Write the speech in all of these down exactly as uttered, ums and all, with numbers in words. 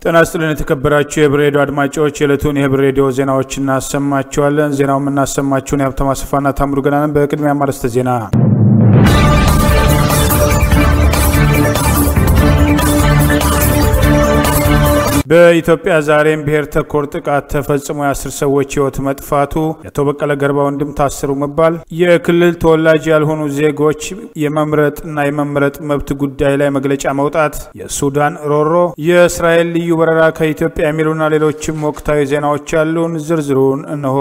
ጤና ይስጥልን የተከበራችሁ የሂበር ሬዲዮ አድማጮች የዕለቱን የሂበር ሬዲዮ ዜናዎችን እናሰማችኋለን። ዜናውን እናሰማችሁን ያብተማ ሰፋና ታምሩ ገናን በቅድሚያ ማርስተ ዜና በኢትዮጵያ ዛሬም ብሔር ተኮር ጥቃት ተፈጽሞ የአስር ሰዎች ህይወት መጥፋቱ የአቶ በቀለ ገርባ ወንድም ታሰሩ መባል የክልል ተወላጅ ያልሆኑ ዜጎች የመምረጥና የመመረጥ መብት ጉዳይ ላይ መግለጫ መውጣት የሱዳን ሮሮ የእስራኤል ልዩ በረራ ከኢትዮጵያ የሚሉና ሌሎችም ወቅታዊ ዜናዎች አሉን ዝርዝሩን እነሆ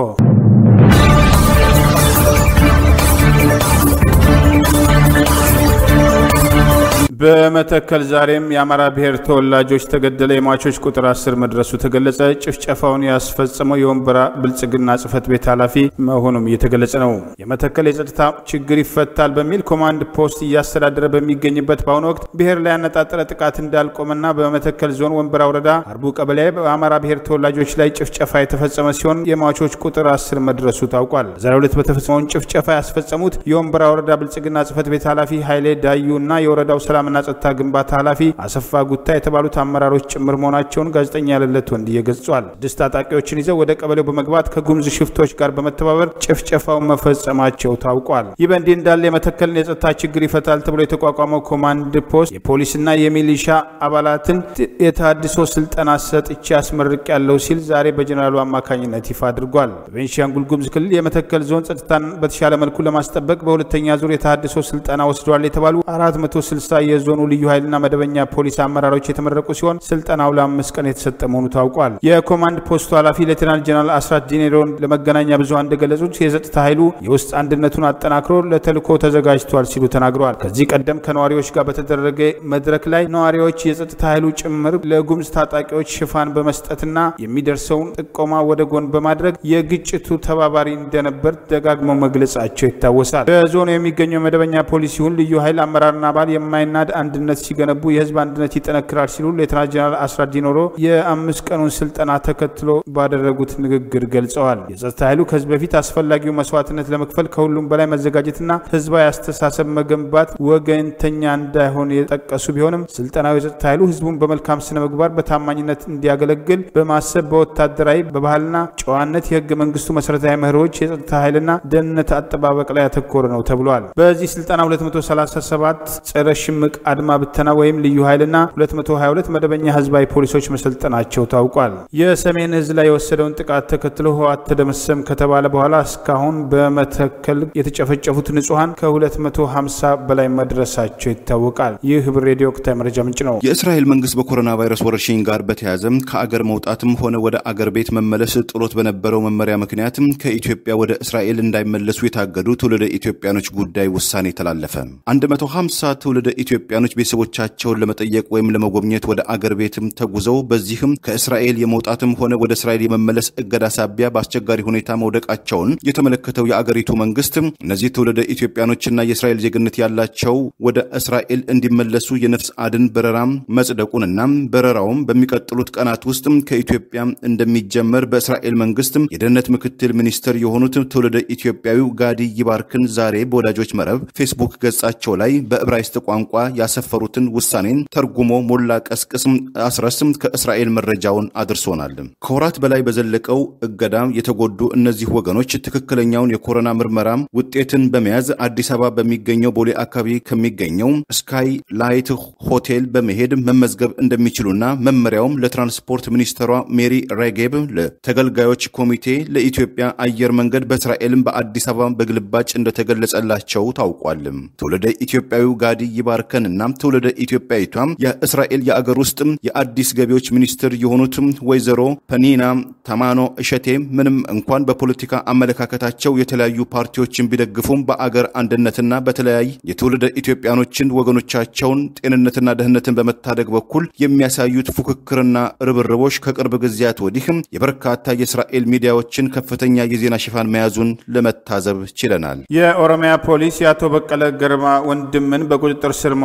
በመተከል ዛሬም የአማራ ብሔር ተወላጆች ተገደለ የሟቾች ቁጥር አስር መድረሱ ተገለጸ። ጭፍጨፋውን ያስፈጸመው የወንበራ ብልጽግና ጽፈት ቤት ኃላፊ መሆኑም እየተገለጸ ነው። የመተከል የጸጥታ ችግር ይፈታል በሚል ኮማንድ ፖስት እያስተዳደረ በሚገኝበት በአሁኑ ወቅት ብሔር ላይ ያነጣጠረ ጥቃት እንዳልቆመና በመተከል ዞን ወንበራ ወረዳ አርቡ ቀበሌ በአማራ ብሔር ተወላጆች ላይ ጭፍጨፋ የተፈጸመ ሲሆን የሟቾች ቁጥር አስር መድረሱ ታውቋል። ዛሬው ዕለት በተፈጸመው ጭፍጨፋ ያስፈጸሙት የወንበራ ወረዳ ብልጽግና ጽፈት ቤት ኃላፊ ኃይሌ ዳዩና የወረዳው ሰላም እና ጸጥታ ግንባታ ኃላፊ አሰፋ ጉታ የተባሉት አመራሮች ጭምር መሆናቸውን ጋዜጠኛ ያለለት ወንድ ይገልጻል። ስድስት ታጣቂዎችን ይዘው ወደ ቀበሌው በመግባት ከጉምዝ ሽፍቶች ጋር በመተባበር ጭፍጨፋው መፈጸማቸው ታውቋል። ይህ በእንዲህ እንዳለ የመተከልን የጸጥታ ችግር ይፈታል ተብሎ የተቋቋመው ኮማንድ ፖስት የፖሊስና የሚሊሻ አባላትን የተሃድሶ ስልጠና ሰጥቼ አስመርቅ ያለው ሲል ዛሬ በጀነራሉ አማካኝነት ይፋ አድርጓል። በቤንሻንጉል ጉምዝ ክልል የመተከል ዞን ጸጥታን በተሻለ መልኩ ለማስጠበቅ በሁለተኛ ዙር የተሃድሶ ስልጠና ወስደዋል የተባሉ አራት መቶ ስልሳ የዞኑ ልዩ ኃይልና መደበኛ ፖሊስ አመራሮች የተመረቁ ሲሆን ስልጠናው ለአምስት ቀን የተሰጠ መሆኑ ታውቋል። የኮማንድ ፖስቱ ኃላፊ ሌተናል ጀነራል አስራት ዲኔሮን ለመገናኛ ብዙሃን እንደገለጹት የጸጥታ ኃይሉ የውስጥ አንድነቱን አጠናክሮ ለተልዕኮ ተዘጋጅቷል ሲሉ ተናግረዋል። ከዚህ ቀደም ከነዋሪዎች ጋር በተደረገ መድረክ ላይ ነዋሪዎች የጸጥታ ኃይሉ ጭምር ለጉምዝ ታጣቂዎች ሽፋን በመስጠትና የሚደርሰውን ጥቆማ ወደ ጎን በማድረግ የግጭቱ ተባባሪ እንደነበር ደጋግመው መግለጻቸው ይታወሳል። በዞኑ የሚገኘው መደበኛ ፖሊስ ይሁን ልዩ ኃይል አመራርና አባል የማይናድ አንድነት ሲገነቡ የህዝብ አንድነት ይጠነክራል ሲሉ ሌተናል ጀነራል አስራት ዲኔሮ የአምስት ቀኑን ስልጠና ተከትሎ ባደረጉት ንግግር ገልጸዋል። የጸጥታ ኃይሉ ከዚህ በፊት አስፈላጊው መስዋዕትነት ለመክፈል ከሁሉም በላይ መዘጋጀትና ህዝባዊ አስተሳሰብ መገንባት ወገንተኛ እንዳይሆን የጠቀሱ ቢሆንም ስልጠናው የጸጥታ ኃይሉ ህዝቡን በመልካም ስነ ምግባር በታማኝነት እንዲያገለግል በማሰብ በወታደራዊ በባህልና ጨዋነት የህገ መንግስቱ መሰረታዊ መርሆች የጸጥታ ኃይልና ደህንነት አጠባበቅ ላይ ያተኮረ ነው ተብሏል። በዚህ ስልጠና ሁለት መቶ ሰላሳ ሰባት ጸረ ሽምቅ አድማ ብተና ወይም ልዩ ኃይልና ሁለት መቶ ሃያ ሁለት መደበኛ ህዝባዊ ፖሊሶች መሰልጠናቸው ታውቋል። የሰሜን ህዝብ ላይ የወሰደውን ጥቃት ተከትሎ ህወሓት ተደመሰም ከተባለ በኋላ እስካሁን በመተከል የተጨፈጨፉት ንጹሃን ከሁለት መቶ ሃምሳ በላይ መድረሳቸው ይታወቃል። ይህ ሂበር ሬዲዮ ወቅታዊ መረጃ ምንጭ ነው። የእስራኤል መንግስት በኮሮና ቫይረስ ወረርሽኝ ጋር በተያያዘ ከአገር መውጣትም ሆነ ወደ አገር ቤት መመለስ ጥሎት በነበረው መመሪያ ምክንያት ከኢትዮጵያ ወደ እስራኤል እንዳይመለሱ የታገዱ ትውልደ ኢትዮጵያኖች ጉዳይ ውሳኔ ተላለፈ። አንድ መቶ ሃምሳ ትውልደ ኢትዮጵያኖች ቤተሰቦቻቸውን ለመጠየቅ ወይም ለመጎብኘት ወደ አገር ቤትም ተጉዘው በዚህም ከእስራኤል የመውጣትም ሆነ ወደ እስራኤል የመመለስ እገዳ ሳቢያ በአስቸጋሪ ሁኔታ መውደቃቸውን የተመለከተው የአገሪቱ መንግስት እነዚህ ትውልደ ኢትዮጵያኖችና የእስራኤል ዜግነት ያላቸው ወደ እስራኤል እንዲመለሱ የነፍስ አድን በረራም መጽደቁንና በረራውም በሚቀጥሉት ቀናት ውስጥ ከኢትዮጵያ እንደሚጀመር በእስራኤል መንግስት የደህንነት ምክትል ሚኒስትር የሆኑት ትውልደ ኢትዮጵያዊው ጋዲ ይባርክን ዛሬ በወዳጆች መረብ ፌስቡክ ገጻቸው ላይ በዕብራይስጥ ቋንቋ ያሰፈሩትን ውሳኔን ተርጉሞ ሞላ ቀስቅስም አስረስም ከእስራኤል መረጃውን አድርሶናል። ከወራት በላይ በዘለቀው እገዳ የተጎዱ እነዚህ ወገኖች ትክክለኛውን የኮሮና ምርመራ ውጤትን በመያዝ አዲስ አበባ በሚገኘው ቦሌ አካባቢ ከሚገኘው ስካይ ላይት ሆቴል በመሄድ መመዝገብ እንደሚችሉና መመሪያውም ለትራንስፖርት ሚኒስትሯ ሜሪ ሬጌብ ለተገልጋዮች ኮሚቴ ለኢትዮጵያ አየር መንገድ በእስራኤልም በአዲስ አበባ በግልባጭ እንደተገለጸላቸው ታውቋል። ትውልደ ኢትዮጵያዊው ጋዲ ይባርከንና ትውልደ ኢትዮጵያዊቷም የእስራኤል የአገር ውስጥ የአዲስ ገቢዎች ሚኒስትር የሆኑት ወይዘሮ ፐኒና ታማኖ እሸቴ ምንም እንኳን በፖለቲካ አመለካከታቸው የተለያዩ ፓርቲዎችን ቢደግፉም በአገር አንድነትና በተለያይ የትውልደ ኢትዮጵያኖችን ወገኖቻቸውን ጤንነትና ደህንነትን በመታደግ በኩል የሚያሳዩት ፉክክርና ርብርቦች ከቅርብ ጊዜያት ወዲህ የበርካታ የእስራኤል ሚዲያዎችን ከፍተኛ የዜና ሽፋን መያዙን ለመታዘብ ችለናል። የኦሮሚያ ፖሊስ የአቶ በቀለ ገርባ ወንድምን በቁጥጥር ስር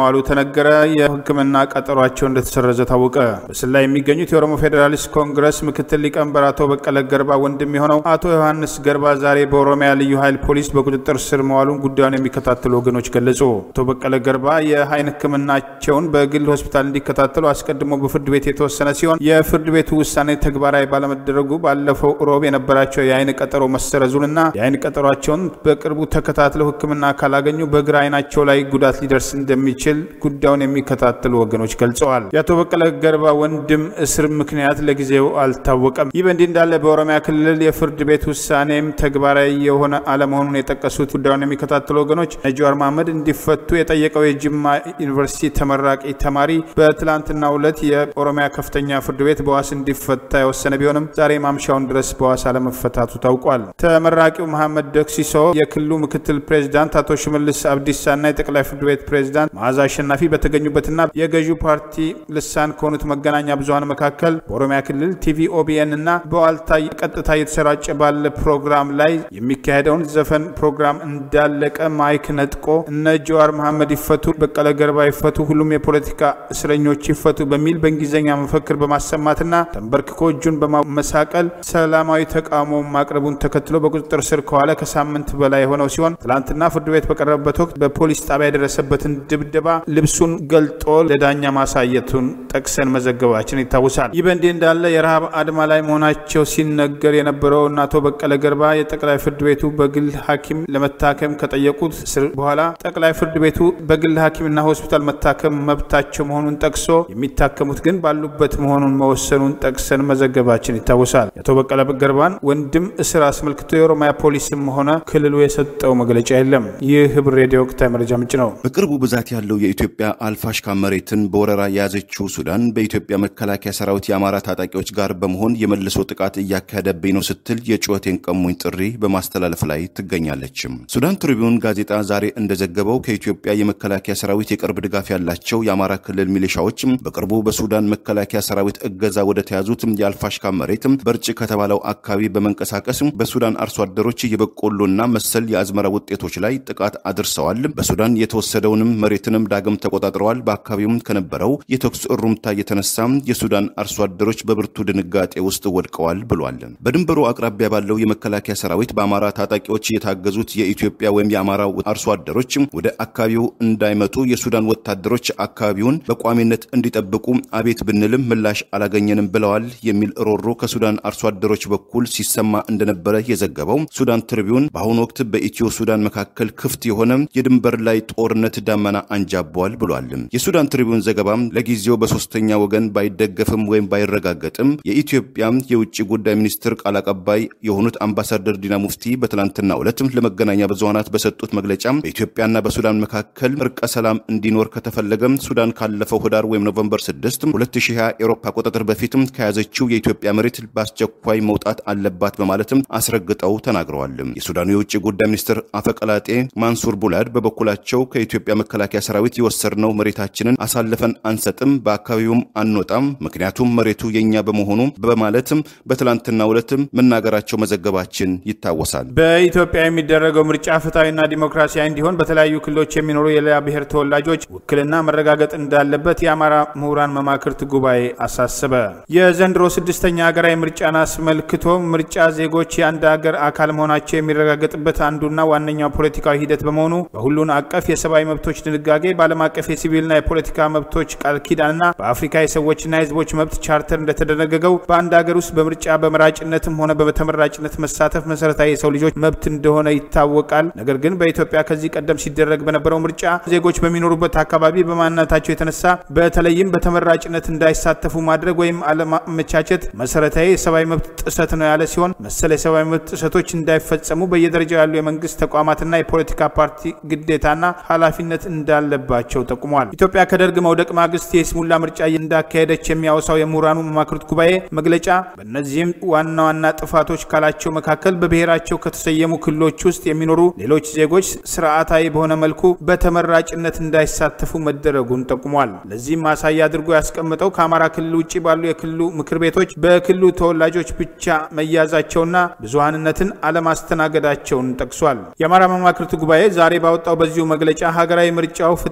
መዋሉ ተነገረ። የሕክምና ቀጠሯቸው እንደተሰረዘ ታወቀ። በስር ላይ የሚገኙት የኦሮሞ ፌዴራሊስት ኮንግረስ ምክትል ሊቀመንበር አቶ በቀለ ገርባ ወንድም የሆነው አቶ ዮሐንስ ገርባ ዛሬ በኦሮሚያ ልዩ ኃይል ፖሊስ በቁጥጥር ስር መዋሉን ጉዳዩን የሚከታተሉ ወገኖች ገለጹ። አቶ በቀለ ገርባ የዓይን ሕክምናቸውን በግል ሆስፒታል እንዲከታተሉ አስቀድሞ በፍርድ ቤት የተወሰነ ሲሆን የፍርድ ቤቱ ውሳኔ ተግባራዊ ባለመደረጉ ባለፈው ሮብ የነበራቸው የዓይን ቀጠሮ መሰረዙንና የዓይን ቀጠሯቸውን በቅርቡ ተከታትለው ሕክምና ካላገኙ በግራ ዓይናቸው ላይ ጉዳት ሊደርስ እንደሚችል ጉዳዩን የሚከታተሉ ወገኖች ገልጸዋል። የአቶ በቀለ ገርባ ወንድም እስር ምክንያት ለጊዜው አልታወቀም። ይህ በእንዲህ እንዳለ በኦሮሚያ ክልል የፍርድ ቤት ውሳኔም ተግባራዊ የሆነ አለመሆኑን የጠቀሱት ጉዳዩን የሚከታተሉ ወገኖች ጃዋር መሐመድ እንዲፈቱ የጠየቀው የጅማ ዩኒቨርሲቲ ተመራቂ ተማሪ በትላንትናው ዕለት የኦሮሚያ ከፍተኛ ፍርድ ቤት በዋስ እንዲፈታ የወሰነ ቢሆንም ዛሬ ማምሻውን ድረስ በዋስ አለመፈታቱ ታውቋል። ተመራቂው መሐመድ ደክሲሶ የክልሉ ምክትል ፕሬዝዳንት አቶ ሽመልስ አብዲሳና የጠቅላይ ፍርድ ቤት ፕሬዝዳንት መዓዛ አሸናፊ በተገኙበትና የገዢው ፓርቲ ልሳን ከሆኑት መገናኛ ብዙሃን መካከል በኦሮሚያ ክልል ቲቪ ኦቢኤን እና በዋልታ ቀጥታ የተሰራጨ ባለ ፕሮግራም ላይ የሚካሄደውን ዘፈን ፕሮግራም እንዳለቀ ማይክ ነጥቆ እነ ጃዋር መሐመድ ይፈቱ፣ በቀለ ገርባ ይፈቱ፣ ሁሉም የፖለቲካ እስረኞች ይፈቱ በሚል በእንግሊዝኛ መፈክር በማሰማትና ተንበርክኮ እጁን በማመሳቀል ሰላማዊ ተቃውሞ ማቅረቡን ተከትሎ በቁጥጥር ስር ከዋለ ከሳምንት በላይ ሆነው ሲሆን ትላንትና ፍርድ ቤት በቀረበበት ወቅት በፖሊስ ጣቢያ የደረሰበትን ድብደባ ልብሱን ገልጦ ለዳኛ ማሳየቱን ጠቅሰን መዘገባችን ይታወሳል። ይህ በእንዲህ እንዳለ የረሃብ አድማ ላይ መሆናቸው ሲነገር የነበረው አቶ በቀለ ገርባ የጠቅላይ ፍርድ ቤቱ በግል ሐኪም ለመታከም ከጠየቁት ስር በኋላ ጠቅላይ ፍርድ ቤቱ በግል ሐኪምና ሆስፒታል መታከም መብታቸው መሆኑን ጠቅሶ የሚታከሙት ግን ባሉበት መሆኑን መወሰኑን ጠቅሰን መዘገባችን ይታወሳል። የአቶ በቀለ ገርባን ወንድም እስር አስመልክቶ የኦሮሚያ ፖሊስም ሆነ ክልሉ የሰጠው መግለጫ የለም። ይህ ህብር ሬዲዮ ወቅታዊ መረጃ ምንጭ ነው። በቅርቡ ብዛት ያለው የኢትዮጵያ አልፋሽካ መሬትን በወረራ የያዘችው ሱዳን በኢትዮጵያ መከላከያ ሰራዊት የአማራ ታጣቂዎች ጋር በመሆን የመልሶ ጥቃት እያካሄደብኝ ነው ስትል የጩኸቴን ቀሙኝ ጥሪ በማስተላለፍ ላይ ትገኛለች። ሱዳን ትሪቢዩን ጋዜጣ ዛሬ እንደዘገበው ከኢትዮጵያ የመከላከያ ሰራዊት የቅርብ ድጋፍ ያላቸው የአማራ ክልል ሚሊሻዎች በቅርቡ በሱዳን መከላከያ ሰራዊት እገዛ ወደ ተያዙት የአልፋሽካ መሬት በርጭ ከተባለው አካባቢ በመንቀሳቀስ በሱዳን አርሶ አደሮች የበቆሎና መሰል የአዝመራ ውጤቶች ላይ ጥቃት አድርሰዋል። በሱዳን የተወሰደውንም መሬትንም ዳግም ተቆጣጥረዋል። በአካባቢውም ከነበረው የተኩስ እሩምታ የተነሳ የሱዳን አርሶ አደሮች በብርቱ ድንጋጤ ውስጥ ወድቀዋል ብሏል። በድንበሩ አቅራቢያ ባለው የመከላከያ ሰራዊት በአማራ ታጣቂዎች የታገዙት የኢትዮጵያ ወይም የአማራ አርሶ አደሮች ወደ አካባቢው እንዳይመጡ የሱዳን ወታደሮች አካባቢውን በቋሚነት እንዲጠብቁ አቤት ብንልም ምላሽ አላገኘንም ብለዋል የሚል ሮሮ ከሱዳን አርሶ አደሮች በኩል ሲሰማ እንደነበረ የዘገበው ሱዳን ትሪቢዩን በአሁኑ ወቅት በኢትዮ ሱዳን መካከል ክፍት የሆነ የድንበር ላይ ጦርነት ዳመና አንጃቧል ብሏል። የሱዳን ትሪቢዩን ዘገባም ለጊዜው በሶስተኛ ወገን ባይደገፍም ወይም ባይረጋገጥም የኢትዮጵያ የውጭ ጉዳይ ሚኒስትር ቃል አቀባይ የሆኑት አምባሳደር ዲና ሙፍቲ በትላንትናው ዕለት ለመገናኛ ብዙሃናት በሰጡት መግለጫ በኢትዮጵያና በሱዳን መካከል እርቀ ሰላም እንዲኖር ከተፈለገ ሱዳን ካለፈው ህዳር ወይም ኖቬምበር ስድስት ሁለት ሺህ ሃያ አውሮፓ አቆጣጠር በፊት ከያዘችው የኢትዮጵያ መሬት በአስቸኳይ መውጣት አለባት በማለትም አስረግጠው ተናግረዋል። የሱዳኑ የውጭ ጉዳይ ሚኒስትር አፈቀላጤ ማንሱር ቡላድ በበኩላቸው ከኢትዮጵያ መከላከያ ሰራዊት የወሰድነው መሬታችንን አሳልፈን አንሰጥም፣ በአካባቢውም አንወጣም፣ ምክንያቱም መሬቱ የኛ በመሆኑ በማለትም በትላንትናው ዕለት መናገራቸው መዘገባችን ይታወሳል። በኢትዮጵያ የሚደረገው ምርጫ ፍትሃዊና ዲሞክራሲያዊ እንዲሆን በተለያዩ ክልሎች የሚኖሩ የሌላ ብሔር ተወላጆች ውክልና መረጋገጥ እንዳለበት የአማራ ምሁራን መማክርት ጉባኤ አሳሰበ። የዘንድሮ ስድስተኛ ሀገራዊ ምርጫን አስመልክቶ ምርጫ ዜጎች የአንድ ሀገር አካል መሆናቸው የሚረጋገጥበት አንዱና ዋነኛው ፖለቲካዊ ሂደት በመሆኑ በሁሉን አቀፍ የሰብአዊ መብቶች ድንጋጌ፣ በዓለም አቀፍ የሲቪልና የፖለቲካ መብቶች ቃል ኪዳንና በአፍሪካ የሰዎችና የህዝቦች መብት ቻርተር እንደተደነገገው በአንድ ሀገር ውስጥ በምርጫ በመራጭነትም ሆነ በተመራጭነት መሳተፍ መሰረታዊ የሰው ልጆች መብት እንደሆነ ይታወቃል። ነገር ግን በኢትዮጵያ ከዚህ ቀደም ሲደረግ በነበረው ምርጫ ዜጎች በሚኖሩበት አካባቢ በማንነታቸው የተነሳ በተለይም በተመራጭነት እንዳይሳተፉ ማድረግ ወይም አለማመቻቸት መሰረታዊ የሰብአዊ መብት ጥሰት ነው ያለ ሲሆን መሰለ የሰብአዊ መብት ጥሰቶች እንዳይፈጸሙ በየደረጃው ያሉ የመንግስት ተቋማትና የፖለቲካ ፓርቲ ግዴታና ኃላፊነት እንዳለባቸው ጠቁሟል። ኢትዮጵያ ከደርግ መውደቅ ማግስት የስሙላ ምርጫ እንዳካሄደች የሚያወሳው የምሁራኑ መማክርት ጉባኤ መግለጫ በእነዚህም ዋና ዋና ጥፋቶች ካላቸው መካከል በብሔራቸው ከተሰየሙ ክልሎች ውስጥ የሚኖሩ ሌሎች ዜጎች ስርዓታዊ በሆነ መልኩ በተመራጭነት እንዳይሳተፉ መደረጉን ጠቁሟል። ለዚህም ማሳያ አድርጎ ያስቀመጠው ከአማራ ክልል ውጪ ባሉ የክልሉ ምክር ቤቶች በክልሉ ተወላጆች ብቻ መያዛቸውና ብዙሃንነትን አለማስተናገዳቸውን ጠቅሷል። የአማራ መማክርት ጉባኤ ዛሬ ባወጣው በዚሁ መግለጫ ሀገራዊ ምርጫው ፍትሃዊ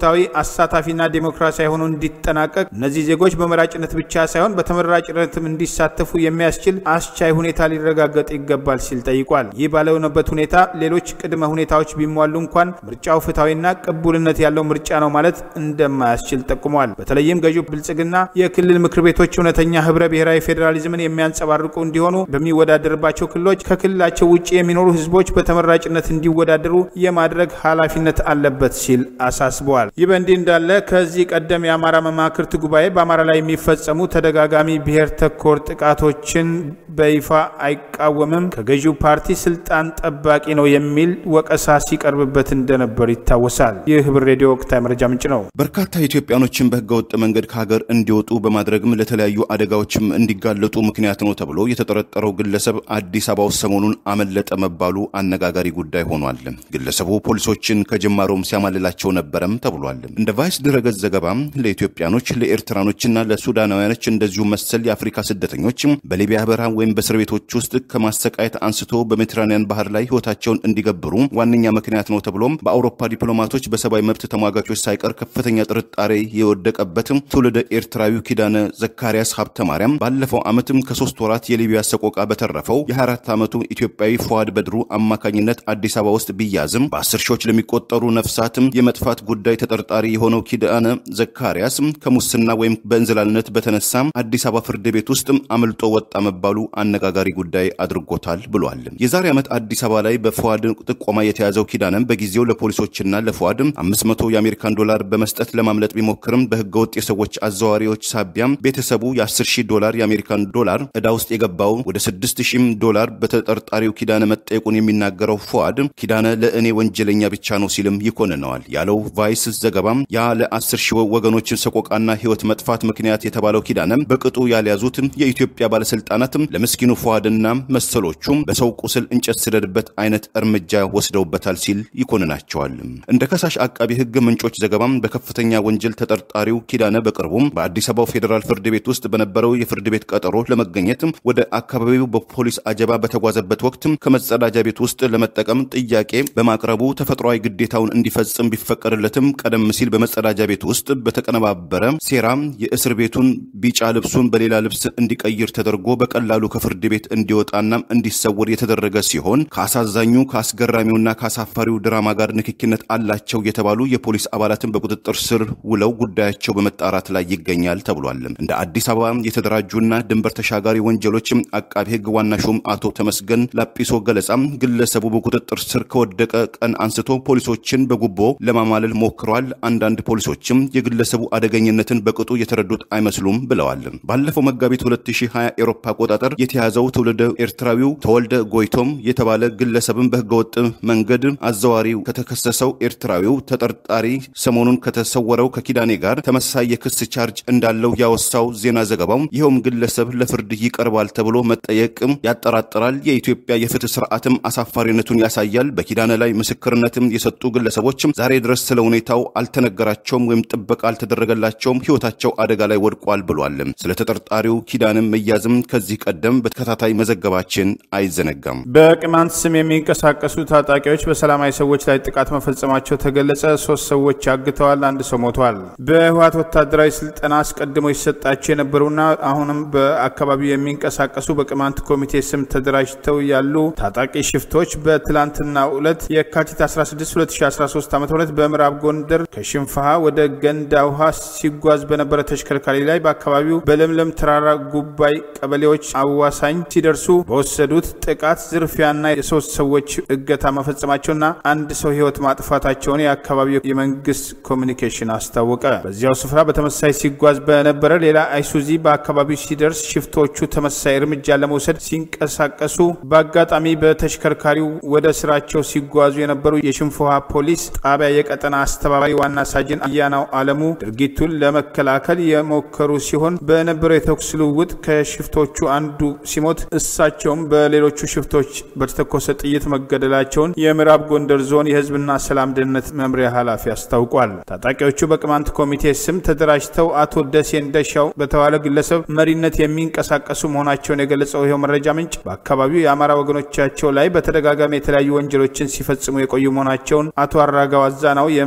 ፍትሃዊ አሳታፊና ዲሞክራሲያዊ ሆኖ እንዲጠናቀቅ እነዚህ ዜጎች በመራጭነት ብቻ ሳይሆን በተመራጭነትም እንዲሳተፉ የሚያስችል አስቻይ ሁኔታ ሊረጋገጥ ይገባል ሲል ጠይቋል። ይህ ባለውነበት ሁኔታ ሌሎች ቅድመ ሁኔታዎች ቢሟሉ እንኳን ምርጫው ፍትሃዊና ቅቡልነት ያለው ምርጫ ነው ማለት እንደማያስችል ጠቁሟል። በተለይም ገዢው ብልጽግና የክልል ምክር ቤቶች እውነተኛ ህብረ ብሔራዊ ፌዴራሊዝምን የሚያንጸባርቁ እንዲሆኑ በሚወዳደርባቸው ክልሎች ከክልላቸው ውጪ የሚኖሩ ህዝቦች በተመራጭነት እንዲወዳደሩ የማድረግ ኃላፊነት አለበት ሲል አሳስበዋል። ይህ በእንዲህ እንዳለ ከዚህ ቀደም የአማራ መማክርት ጉባኤ በአማራ ላይ የሚፈጸሙ ተደጋጋሚ ብሔር ተኮር ጥቃቶችን በይፋ አይቃወምም፣ ከገዢው ፓርቲ ስልጣን ጠባቂ ነው የሚል ወቀሳ ሲቀርብበት እንደነበር ይታወሳል። ይህ ህብር ሬዲዮ ወቅታዊ መረጃ ምንጭ ነው። በርካታ ኢትዮጵያኖችን በህገወጥ መንገድ ከሀገር እንዲወጡ በማድረግም ለተለያዩ አደጋዎችም እንዲጋለጡ ምክንያት ነው ተብሎ የተጠረጠረው ግለሰብ አዲስ አበባ ውስጥ ሰሞኑን አመለጠ መባሉ አነጋጋሪ ጉዳይ ሆኗል። ግለሰቡ ፖሊሶችን ከጅማሮም ሲያማልላቸው ነበረም ተብሏል። እንደ ቫይስ ድረገጽ ዘገባ ለኢትዮጵያኖች ለኤርትራኖችና ለሱዳናውያኖች እንደዚሁ መሰል የአፍሪካ ስደተኞች በሊቢያ በረሃ ወይም በእስር ቤቶች ውስጥ ከማሰቃየት አንስቶ በሜዲትራኒያን ባህር ላይ ህይወታቸውን እንዲገብሩ ዋነኛ ምክንያት ነው ተብሎም በአውሮፓ ዲፕሎማቶች በሰብአዊ መብት ተሟጋቾች ሳይቀር ከፍተኛ ጥርጣሬ የወደቀበት ትውልደ ኤርትራዊው ኪዳነ ዘካሪያስ ሀብተ ማርያም ባለፈው ዓመትም ከሶስት ወራት የሊቢያ ሰቆቃ በተረፈው የአራት ዓመቱ ኢትዮጵያዊ ፏድ በድሩ አማካኝነት አዲስ አበባ ውስጥ ቢያዝም በአስር ሺዎች ለሚቆጠሩ ነፍሳትም የመጥፋት ጉዳይ ተጠርጣሪ የሆነው ኪዳነ ዘካሪያስ ከሙስና ወይም በእንዝላልነት በተነሳ አዲስ አበባ ፍርድ ቤት ውስጥ አምልጦ ወጣ መባሉ አነጋጋሪ ጉዳይ አድርጎታል ብሏል። የዛሬ ዓመት አዲስ አበባ ላይ በፏድ ጥቆማ የተያዘው ኪዳነም በጊዜው ለፖሊሶችና ለፏድ አምስት መቶ የአሜሪካን ዶላር በመስጠት ለማምለጥ ቢሞክርም በህገወጥ የሰዎች አዘዋሪዎች ሳቢያም ቤተሰቡ የ10 ሺህ ዶላር የአሜሪካን ዶላር እዳ ውስጥ የገባው ወደ ስድስት ሺህ ዶላር በተጠርጣሪው ኪዳነ መጠየቁን የሚናገረው ፏድ ኪዳነ ለእኔ ወንጀለኛ ብቻ ነው ሲልም ይኮንነዋል ያለው ቫይስ ዘገባም ያ ለ10 ሺህ ወገኖችን ሰቆቃና ህይወት መጥፋት ምክንያት የተባለው ኪዳነም በቅጡ ያልያዙት የኢትዮጵያ ባለስልጣናትም ለመስኪኑ ፏድና መሰሎቹም በሰው ቁስል እንጨት ስደድበት አይነት እርምጃ ወስደውበታል ሲል ይኮንናቸዋል። እንደ ከሳሽ አቃቢ ህግ ምንጮች ዘገባም በከፍተኛ ወንጀል ተጠርጣሪው ኪዳነ በቅርቡም በአዲስ አበባ ፌደራል ፍርድ ቤት ውስጥ በነበረው የፍርድ ቤት ቀጠሮ ለመገኘት ወደ አካባቢው በፖሊስ አጀባ በተጓዘበት ወቅት ከመጸዳጃ ቤት ውስጥ ለመጠቀም ጥያቄ በማቅረቡ ተፈጥሯዊ ግዴታውን እንዲፈጽም ቢፈቀድለትም ቀደም ሲል በመጸዳጃ ቤት ውስጥ በተቀነባበረ ሴራ የእስር ቤቱን ቢጫ ልብሱን በሌላ ልብስ እንዲቀይር ተደርጎ በቀላሉ ከፍርድ ቤት እንዲወጣና እንዲሰወር የተደረገ ሲሆን ከአሳዛኙ ከአስገራሚውና ከአሳፋሪው ድራማ ጋር ንክኪነት አላቸው የተባሉ የፖሊስ አባላትን በቁጥጥር ስር ውለው ጉዳያቸው በመጣራት ላይ ይገኛል ተብሏል። እንደ አዲስ አበባ የተደራጁና ድንበር ተሻጋሪ ወንጀሎች አቃቢ ህግ ዋና ሹም አቶ ተመስገን ላጲሶ ገለጻም ግለሰቡ በቁጥጥር ስር ከወደቀ ቀን አንስቶ ፖሊሶችን በጉቦ ለማማለል ሞክሯል። አንዳንድ ፖሊሶችም የግለሰቡ አደገኝነትን በቅጡ የተረዱት አይመስሉም ብለዋል። ባለፈው መጋቢት ሁለት ሺህ ሃያ ኤሮፓ አቆጣጠር የተያዘው ትውልደ ኤርትራዊው ተወልደ ጎይቶም የተባለ ግለሰብን በህገወጥ መንገድ አዘዋሪው ከተከሰሰው ኤርትራዊው ተጠርጣሪ ሰሞኑን ከተሰወረው ከኪዳኔ ጋር ተመሳሳይ የክስ ቻርጅ እንዳለው ያወሳው ዜና ዘገባው ይሄውም ግለሰብ ለፍርድ ይቀርባል ተብሎ መጠየቅም ያጠራጥራል። የኢትዮጵያ የፍትህ ስርዓትም አሳፋሪነቱን ያሳያል። በኪዳነ ላይ ምስክርነትም የሰጡ ግለሰቦችም ዛሬ ድረስ ስለ ሁኔታው አልተነገራቸውም ወይም ጥበቃ አልተደረገላቸውም፣ ህይወታቸው አደጋ ላይ ወድቋል ብሏል። ስለ ተጠርጣሪው ኪዳንም መያዝም ከዚህ ቀደም በተከታታይ መዘገባችን አይዘነጋም። በቅማንት ስም የሚንቀሳቀሱ ታጣቂዎች በሰላማዊ ሰዎች ላይ ጥቃት መፈጸማቸው ተገለጸ። ሶስት ሰዎች አግተዋል፣ አንድ ሰው ሞቷል። በህወሓት ወታደራዊ ስልጠና አስቀድሞ ይሰጣቸው የነበሩና አሁንም በአካባቢው የሚንቀሳቀሱ በቅማንት ኮሚቴ ስም ተደራጅተው ያሉ ታጣቂ ሽፍቶች በትላንትናው ዕለት የካቲት አስራ ስድስት ሁለት ሺህ አስራ ሶስት ዓ.ም በምዕራብ ጎንደር ከሽንፋሃ ወደ ገንዳ ውሃ ሲጓዝ በነበረ ተሽከርካሪ ላይ በአካባቢው በለምለም ተራራ ጉባይ ቀበሌዎች አዋሳኝ ሲደርሱ በወሰዱት ጥቃት ዝርፊያና የሶስት ሰዎች እገታ መፈጸማቸውና አንድ ሰው ህይወት ማጥፋታቸውን የአካባቢው የመንግስት ኮሙኒኬሽን አስታወቀ። በዚያው ስፍራ በተመሳሳይ ሲጓዝ በነበረ ሌላ አይሱዚ በአካባቢው ሲደርስ ሽፍቶቹ ተመሳሳይ እርምጃ ለመውሰድ ሲንቀሳቀሱ በአጋጣሚ በተሽከርካሪው ወደ ስራቸው ሲጓዙ የነበሩ የሽንፋሃ ፖሊስ ጣቢያ የቀጠና አስተባባሪ ዋና ሳጅን አያናው አለሙ ድርጊቱን ለመከላከል የሞከሩ ሲሆን በነበረው የተኩስ ልውውጥ ከሽፍቶቹ አንዱ ሲሞት እሳቸውም በሌሎቹ ሽፍቶች በተተኮሰ ጥይት መገደላቸውን የምዕራብ ጎንደር ዞን የህዝብና ሰላም ደህንነት መምሪያ ኃላፊ አስታውቋል። ታጣቂዎቹ በቅማንት ኮሚቴ ስም ተደራጅተው አቶ ደሴ እንደሻው በተባለ ግለሰብ መሪነት የሚንቀሳቀሱ መሆናቸውን የገለጸው ይኸው መረጃ ምንጭ በአካባቢው የአማራ ወገኖቻቸው ላይ በተደጋጋሚ የተለያዩ ወንጀሎችን ሲፈጽሙ የቆዩ መሆናቸውን አቶ አራጋው አዛናው የምዕራብ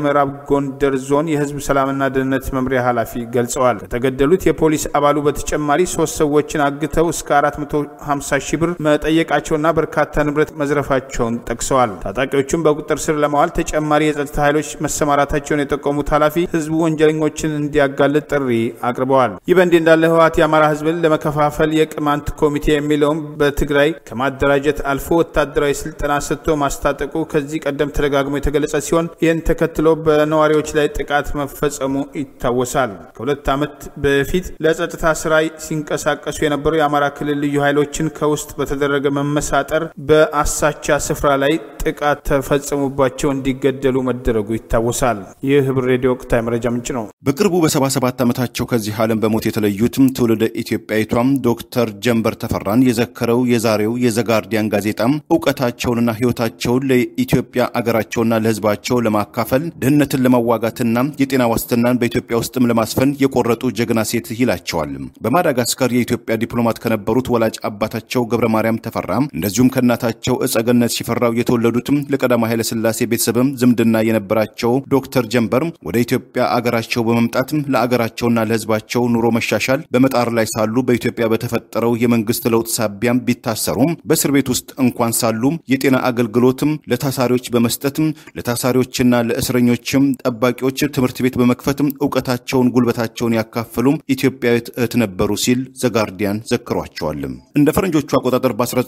ጎንደር ዞን የህዝብ ሰላምና ደህንነት መምሪያ ኃላፊ ገልጸዋል። ከተገደሉት የፖሊስ አባሉ በተጨማሪ ሶስት ሰዎችን አግተው እስከ አራት መቶ ሃምሳ ሺህ ብር መጠየቃቸውና በርካታ ንብረት መዝረፋቸውን ጠቅሰዋል። ታጣቂዎቹም በቁጥጥር ስር ለማዋል ተጨማሪ የጸጥታ ኃይሎች መሰማራታቸውን የጠቆሙት ኃላፊ ህዝቡ ወንጀለኞችን እንዲያጋልጥ ጥሪ አቅርበዋል። ይህ በእንዲህ እንዳለ ህወሓት የአማራ ህዝብን ለመከፋፈል የቅማንት ኮሚቴ የሚለውን በትግራይ ከማደራጀት አልፎ ወታደራዊ ስልጠና ሰጥቶ ማስታጠቁ ከዚህ ቀደም ተደጋግሞ የተገለጸ ሲሆን ይህን ተከትሎ በነዋሪዎች ላይ ጥቃት መፈጸሙ ይታወሳል። ከሁለት ዓመት በፊት ለጸጥታ ስራ ሲንቀሳቀሱ የነበሩ የአማራ ክልል ልዩ ኃይሎችን ከውስጥ በተደረገ መመሳጠር በአሳቻ ስፍራ ላይ ጥቃት ተፈጸሙባቸው እንዲገደሉ መደረጉ ይታወሳል። ይህ ህብር ሬዲዮ ወቅታዊ መረጃ ምንጭ ነው። በቅርቡ በሰባ ሰባት ዓመታቸው ከዚህ ዓለም በሞት የተለዩትም ትውልደ ኢትዮጵያዊቷም ዶክተር ጀንበር ተፈራን የዘከረው የዛሬው የዘጋርዲያን ጋዜጣም ዕውቀታቸውንና ህይወታቸውን ለኢትዮጵያ አገራቸውና ለህዝባቸው ለማካፈል ድህነትን ለማዋጋትና የጤና ዋስትናን በኢትዮጵያ ውስጥም ለማስፈን የቆረጡ ጀግና ሴት ይላቸዋል። በማዳጋስካር የኢትዮጵያ ዲፕሎማት ከነበሩት ወላጅ አባታቸው ገብረ ማርያም ተፈራ እንደዚሁም ከእናታቸው እጸገነት ሽፈራው የተወለዱትም ለቀዳማዊ ኃይለ ሥላሴ ቤተሰብም ዝምድና የነበራቸው ዶክተር ጀንበር ወደ ኢትዮጵያ አገራቸው በመምጣት ለአገራቸውና ለህዝባቸው ኑሮ መሻሻል በመጣር ላይ ሳሉ በኢትዮጵያ በተፈጠረው የመንግስት ለውጥ ሳቢያም ቢታሰሩም በእስር ቤት ውስጥ እንኳን ሳሉ የጤና አገልግሎትም ለታሳሪዎች በመስጠትም ለታሳሪዎችና ለእስረኞችም ጠባቂዎች ትምህርት ቤት በመክፈትም ዕውቀታቸውን ጉልበታቸውን ያካፈሉ ኢትዮጵያዊት እህት ነበሩ ሲል ዘጋርዲያን ዘክሯቸዋል። እንደ ፈረንጆቹ አቆጣጠር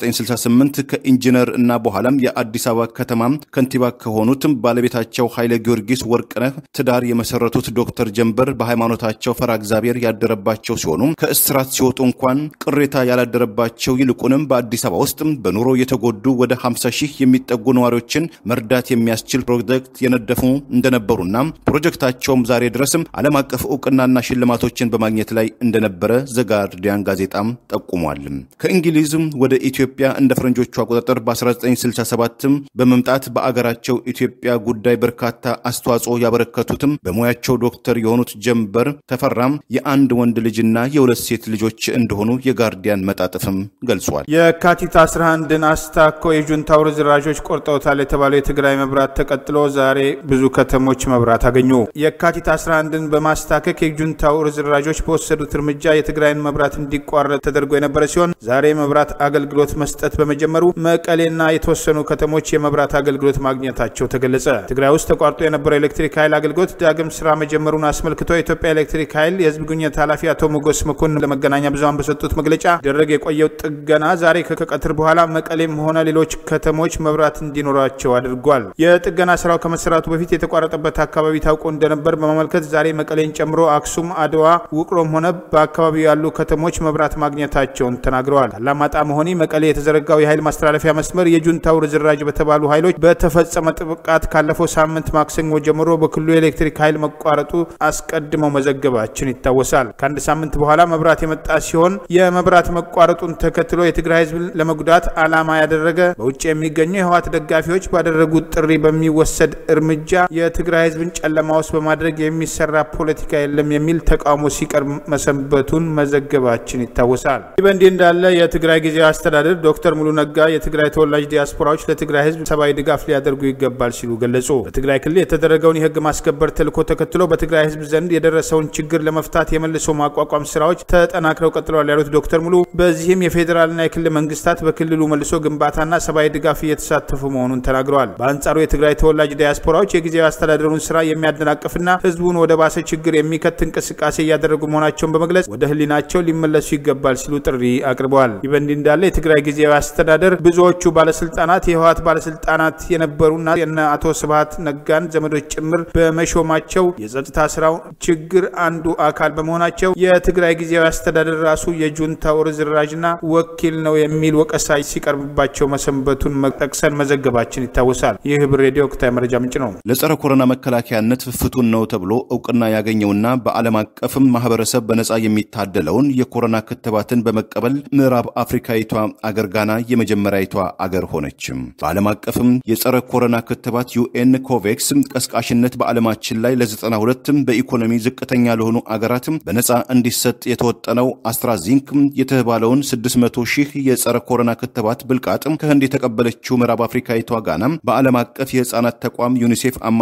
በ1968 ከኢንጂነር እና በኋላም የአዲስ አበባ ከተማ ከንቲባ ከሆኑትም ባለቤታቸው ኃይለ ጊዮርጊስ ወርቅነህ ትዳር የመሰረቱት ዶክተር ጀንበር በሃይማኖታቸው ፈራ እግዚአብሔር ያደረባቸው ሲሆኑ ከእስራት ሲወጡ እንኳን ቅሬታ ያላደረባቸው ይልቁንም በአዲስ አበባ ውስጥ በኑሮ የተጎዱ ወደ ሃምሳ ሺህ የሚጠጉ ነዋሪዎችን መርዳት የሚያስችል ፕሮጀክት የነደፉ እንደነበሩና ፕሮጀክታቸውም ዛሬ ድረስም ዓለም አቀፍ ዕውቅናና ሽልማቶችን በማግኘት ላይ እንደነበረ ዘጋርዲያን ጋዜጣም ጠቁሟል። ከእንግሊዝም ወደ ኢትዮጵያ እንደ ፈረንጆቹ አቆጣጠር በ1967 በመምጣት በአገራቸው ኢትዮጵያ ጉዳይ በርካታ አስተዋጽኦ ያበረከቱትም በሙያቸው ዶክተር የሆኑት ጀንበር ተፈራም የአንድ ወንድ ልጅና የሁለት ሴት ልጆች እንደሆኑ የጋርዲያን መጣጥፍም ገልጿል። የካቲት አስራ አንድን አስታኮ የጁንታው ርዝራዦች ቆርጠውታል የተባለው የትግራይ መብራት ተቀጥሎ ዛሬ ብዙ ከተሞች መብራት አገኙ። የካቲት አስራ አንድን በማስታከክ የጁንታው ርዝራዦች በወሰዱት እርምጃ የትግራይን መብራት እንዲቋረጥ ተደርጎ የነበረ ሲሆን ዛሬ መብራት አገልግሎት መስጠት በመጀመሩ መቀሌና የተወሰኑ ከተሞች የመብራት አገልግሎት ማግኘታቸው ተገለጸ። ትግራይ ውስጥ ተቋርጦ የነበረው ኤሌክትሪክ ኃይል አገልግሎት ዳግም ስራ መጀመሩን አስመልክቶ የኢትዮጵያ ኤሌክትሪክ ኃይል የህዝብ ግንኙነት ኃላፊ አቶ ሞገስ መኮንን ለመገናኛ ብዙሃን በሰጡት መግለጫ ደረግ የቆየው ጥገና ዛሬ ከቀትር በኋላ መቀሌም ሆነ ሌሎች ከተሞች መብራት እንዲኖራቸው አድርጓል። የጥገና ስራው ከመሰራቱ በፊት የተቋረጠበት አካባቢ ታውቆ እንደነበር በመመልከት ዛሬ መቀሌን ጨምሮ አክሱም፣ አድዋ፣ ውቅሮም ሆነ በአካባቢው ያሉ ከተሞች መብራት ማግኘታቸውን ተናግረዋል። አላማጣ መሆኒ መቀሌ የተዘረጋው የኃይል ማስተላለፊያ መስመር የጁንታው ርዝራዥ በተባሉ ኃይሎች በተፈጸመ ጥቃት ካለፈው ሳምንት ማክሰኞ ጀምሮ በክልሉ የኤሌክትሪክ ኃይል መቋረጡ አስቀድመው መዘገባችን ይታወሳል። ከአንድ ሳምንት በኋላ መብራት የመጣ ሲሆን የመብራት መቋረጡን ተከትሎ የትግራይ ህዝብ ለመጉዳት ዓላማ ያደረገ በውጭ የሚገኙ የህወሓት ደጋፊዎች ባደረጉት ጥሪ በሚወሰድ እርምጃ የትግራይ ህዝብን ጨለማ ውስጥ በማድረግ የሚሰራ ፖለቲካ የለም የሚል ተቃውሞ ሲቀርብ መሰንበቱን መዘገባችን ይታወሳል። ይህ በእንዲህ እንዳለ የትግራይ ጊዜያዊ አስተዳደር ዶክተር ሙሉ ነጋ የትግራይ ተወላጅ ዲያስፖራዎች ለትግራይ ህዝብ ሰብአዊ ድጋፍ ሊያደርጉ ይገባል ሲሉ ገለጹ። በትግራይ ክልል የተደረገውን የህግ ማስከበር ተልዕኮ ተከትሎ በትግራይ ህዝብ ዘንድ የደረሰውን ችግር ለመፍታት የመልሶ ማቋቋም ስራዎች ተጠናክረው ቀጥለዋል ያሉት ዶክተር ሙሉ በዚህም የፌዴራልና የክልል መንግስታት በክልሉ መልሶ ግንባታና ሰብአዊ ድጋፍ እየተሳተፉ መሆኑን ተናግረዋል። በአንጻሩ የትግራይ ተወላጅ ዲያስፖራዎች የጊዜያዊ አስተዳደሩን ስራ የሚያደናቅፍና ህዝቡን ወደ ባሰ ችግር የሚከት እንቅስቃሴ እያደረጉ መሆናቸውን በመግለጽ ወደ ህሊናቸው ሊመለሱ ይገባል ሲሉ ጥሪ አቅርበዋል። ይህ በእንዲህ እንዳለ የትግራይ ጊዜያዊ አስተዳደር ብዙዎቹ ባለስልጣናት የህወሓት ባለስልጣናት የነበሩና የነ አቶ ስብሃት ነጋን ዘመዶች ጭምር በመሾማቸው የጸጥታ ስራው ችግር አንዱ አካል በመሆናቸው የትግራይ ጊዜያዊ አስተዳደር ራሱ የጁንታው ርዝራዥና ወኪል ነው የሚል ወቀሳ ሲቀርብባቸው መሰንበቱን መጠቅሰን መዘገባችን ይታወሳል። ይህ ህብር ሬዲዮ ወቅታዊ መረጃ ምንጭ ነው። ለጸረ ኮሮና መከላከያነት ፍቱን ነው ተብሎ ዕውቅና ያገኘውና በዓለም አቀፍም ማህበረሰብ በነጻ የሚታደለውን የኮሮና ክትባትን በመቀበል ምዕራብ አፍሪካዊቷ አገር ጋና የመጀመሪያዊቷ አገር ሆነች። በዓለም አቀፍም የጸረ ኮሮና ክትባት ዩኤን ኮቬክስ ቀስቃሽነት በዓለማችን ላይ ለዘጠና ሁለት በኢኮኖሚ ዝቅተኛ ለሆኑ አገራት በነጻ እንዲሰጥ የተወጠነው አስትራዚንክ የተባለውን ስድስት መቶ ሺህ የጸረ ኮሮና ክትባት ብልቃጥ ከህንድ የተቀበለችው ምዕራብ አፍሪካዊቷ ጋና በዓለም አቀፍ የህፃናት ተቋም ዩኒሴፍ አማካኝነት